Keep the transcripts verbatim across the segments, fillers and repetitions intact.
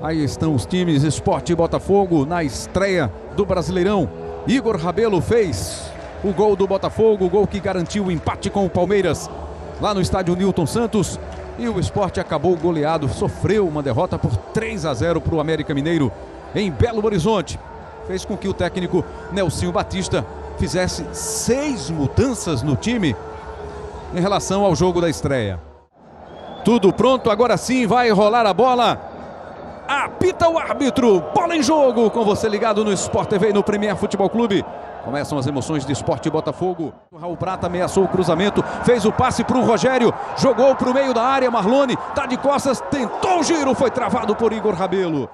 Aí estão os times Sport e Botafogo na estreia do Brasileirão. Igor Rabelo fez o gol do Botafogo, o gol que garantiu o empate com o Palmeiras lá no estádio Newton Santos. E o Sport acabou goleado, sofreu uma derrota por três a zero para o América Mineiro em Belo Horizonte. Fez com que o técnico Nelsinho Batista fizesse seis mudanças no time em relação ao jogo da estreia. Tudo pronto, agora sim vai rolar a bola. Apita o árbitro, bola em jogo, com você ligado no Sport T V e no Premier Futebol Clube. Começam as emoções de Sport e Botafogo. O Raul Prata ameaçou o cruzamento, fez o passe para o Rogério, jogou para o meio da área, Marlone, tá de costas, tentou o giro, foi travado por Igor Rabelo.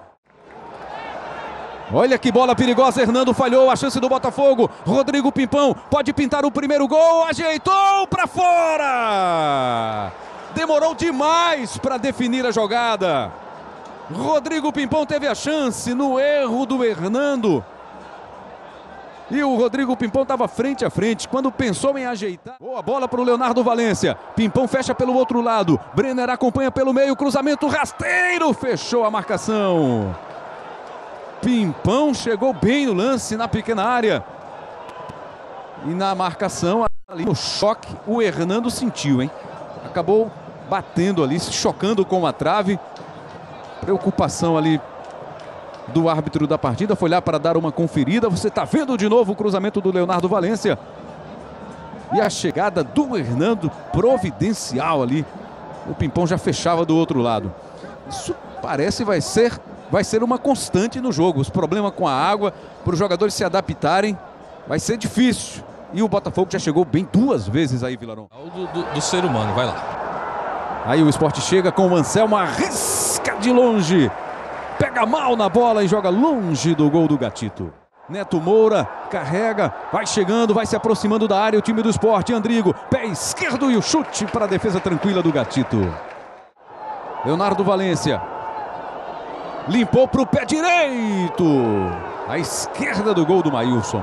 Olha que bola perigosa, Hernando falhou, a chance do Botafogo. Rodrigo Pimpão pode pintar o primeiro gol, ajeitou para fora. Demorou demais para definir a jogada. Rodrigo Pimpão teve a chance no erro do Hernando. E o Rodrigo Pimpão estava frente a frente. Quando pensou em ajeitar, boa bola para o Leonardo Valência. Pimpão fecha pelo outro lado. Brenner acompanha pelo meio. Cruzamento rasteiro. Fechou a marcação. Pimpão chegou bem no lance na pequena área. E na marcação, ali no choque, o Hernando sentiu, hein? Acabou batendo ali, se chocando com a trave. Preocupação ali do árbitro da partida, foi lá para dar uma conferida. Você está vendo de novo o cruzamento do Leonardo Valência. E a chegada do Hernando, providencial ali. O Pimpão já fechava do outro lado. Isso parece vai ser, vai ser uma constante no jogo. Os problemas com a água, para os jogadores se adaptarem, vai ser difícil. E o Botafogo já chegou bem duas vezes aí, Vilarão. Do, do, do ser humano, vai lá. Aí o Sport chega com o Anselmo, arrisca de longe. Pega mal na bola e joga longe do gol do Gatito. Neto Moura carrega, vai chegando, vai se aproximando da área o time do Sport. Andrigo, pé esquerdo e o chute para a defesa tranquila do Gatito. Leonardo Valência. Limpou para o pé direito. À esquerda do gol do Maílson.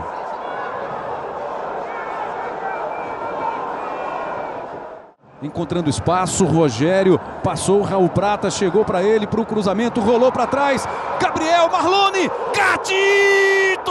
Encontrando espaço, Rogério passou, Raul Prata chegou para ele, para o cruzamento, rolou para trás, Gabriel, Marlone, Gatito!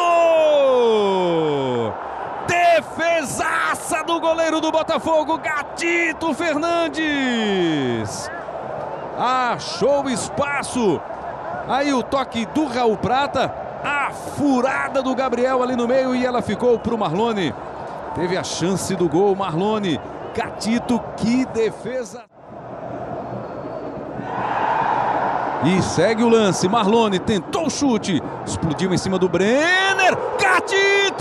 Defesaça do goleiro do Botafogo, Gatito Fernandes! Achou espaço, aí o toque do Raul Prata, a furada do Gabriel ali no meio e ela ficou para o Marlone. Teve a chance do gol, Marlone. Gatito, que defesa! E segue o lance, Marlone tentou o chute, explodiu em cima do Brenner, Gatito!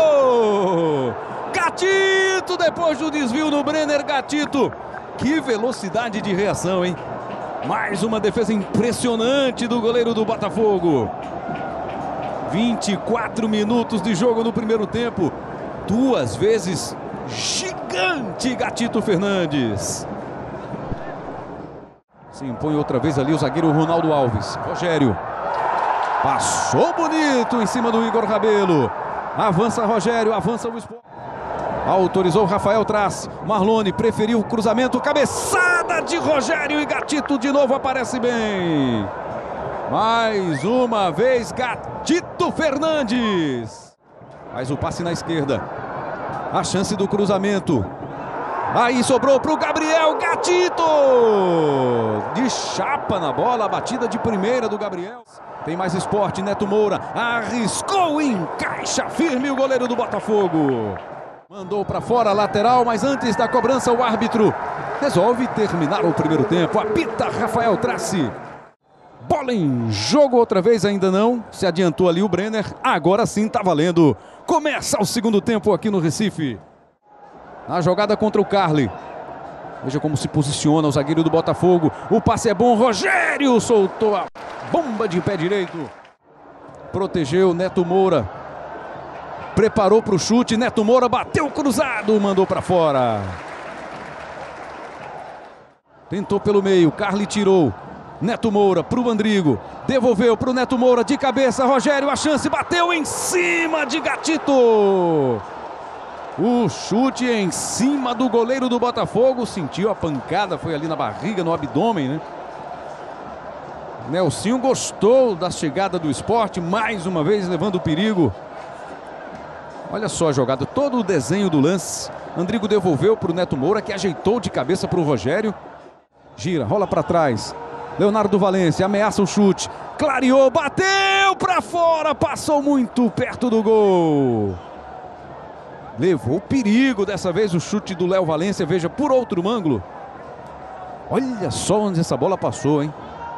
Gatito, depois do desvio no Brenner, Gatito, que velocidade de reação, hein? Mais uma defesa impressionante do goleiro do Botafogo. vinte e quatro minutos de jogo no primeiro tempo, duas vezes gigante Gatito Fernandes. Se impõe outra vez ali o zagueiro Ronaldo Alves. Rogério passou bonito em cima do Igor Rabelo. Avança Rogério, avança o Sport. Autorizou Rafael Traz. Marlone preferiu o cruzamento, cabeçada de Rogério e Gatito de novo aparece bem. Mais uma vez Gatito Fernandes. Faz o passe na esquerda. A chance do cruzamento. Aí sobrou para o Gabriel, Gatito! De chapa na bola, a batida de primeira do Gabriel. Tem mais Sport, Neto Moura arriscou, encaixa firme o goleiro do Botafogo. Mandou para fora a lateral, mas antes da cobrança o árbitro resolve terminar o primeiro tempo. Apita Rafael Trace. Bola em jogo outra vez, ainda não. Se adiantou ali o Brenner. Agora sim tá valendo. Começa o segundo tempo aqui no Recife. Na jogada contra o Carly. Veja como se posiciona o zagueiro do Botafogo. O passe é bom. Rogério soltou a bomba de pé direito. Protegeu Neto Moura. Preparou para o chute. Neto Moura bateu cruzado. Mandou para fora. Tentou pelo meio. Carly tirou. Neto Moura para o Andrigo, devolveu para o Neto Moura de cabeça, Rogério, a chance, bateu em cima de Gatito. O chute em cima do goleiro do Botafogo, sentiu a pancada, foi ali na barriga, no abdômen, né? Nelsinho gostou da chegada do Sport, mais uma vez levando o perigo. Olha só a jogada, todo o desenho do lance. Andrigo devolveu para o Neto Moura, que ajeitou de cabeça para o Rogério. Gira, rola para trás. Leonardo Valência ameaça o chute. Clareou, bateu para fora, passou muito perto do gol. Levou perigo dessa vez o chute do Léo Valência, veja, por outro ângulo. Olha só onde essa bola passou, hein?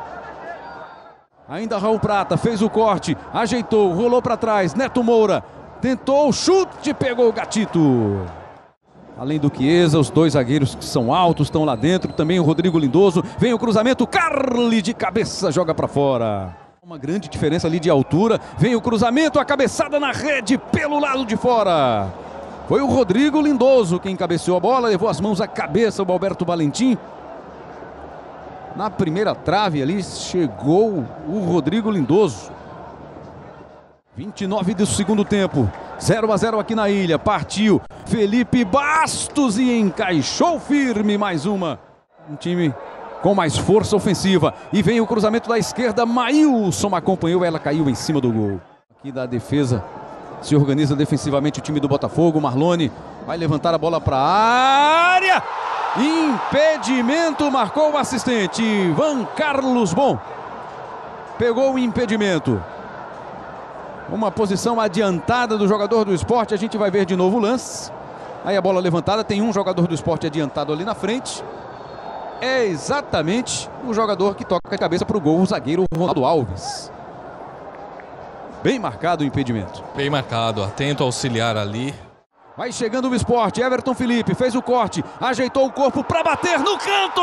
Ainda Raul Prata, fez o corte, ajeitou, rolou para trás, Neto Moura tentou o chute, pegou o Gatito. Além do Chiesa, os dois zagueiros que são altos estão lá dentro, também o Rodrigo Lindoso, vem o cruzamento, Carli de cabeça joga para fora. Uma grande diferença ali de altura, vem o cruzamento, a cabeçada na rede pelo lado de fora. Foi o Rodrigo Lindoso quem cabeceou a bola, levou as mãos à cabeça o Alberto Valentim. Na primeira trave ali chegou o Rodrigo Lindoso. vinte e nove do segundo tempo, zero a zero aqui na ilha, partiu Felipe Bastos e encaixou firme mais uma. Um time com mais força ofensiva e vem o cruzamento da esquerda, Maílson acompanhou, ela caiu em cima do gol. Aqui da defesa, se organiza defensivamente o time do Botafogo, Marlone vai levantar a bola para a área. Impedimento, marcou o assistente, Ivan Carlos Bom. Pegou o impedimento. Uma posição adiantada do jogador do Sport, a gente vai ver de novo o lance. Aí a bola levantada, tem um jogador do Sport adiantado ali na frente. É exatamente o jogador que toca a cabeça para o gol, o zagueiro Ronaldo Alves. Bem marcado o impedimento. Bem marcado, atento ao auxiliar ali. Vai chegando o Sport, Everton Felipe fez o corte, ajeitou o corpo para bater no canto!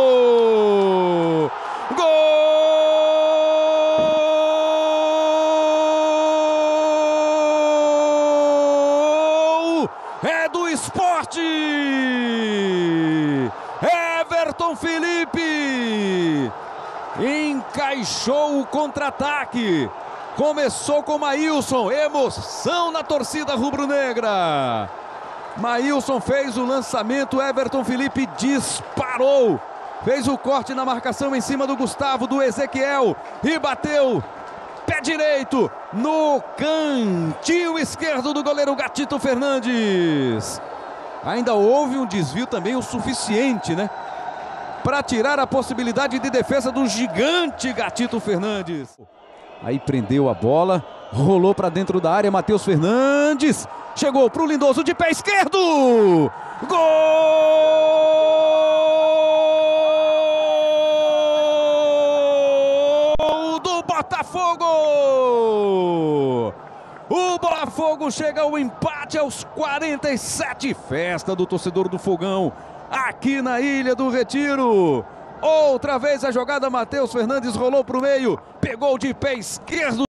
Gol! É do Sport! Everton Felipe encaixou o contra-ataque. Começou com Maílson, emoção na torcida rubro-negra. Maílson fez o lançamento, Everton Felipe disparou. Fez o corte na marcação em cima do Gustavo, do Ezequiel e bateu. Pé direito no cantinho esquerdo do goleiro Gatito Fernandes. Ainda houve um desvio também o suficiente, né? Para tirar a possibilidade de defesa do gigante Gatito Fernandes. Aí prendeu a bola, rolou para dentro da área, Matheus Fernandes, chegou para o Lindoso de pé esquerdo, gol do Botafogo! O Botafogo chega ao empate aos quarenta e sete, festa do torcedor do Fogão, aqui na Ilha do Retiro. Outra vez a jogada, Matheus Fernandes rolou para o meio, pegou de pé esquerdo.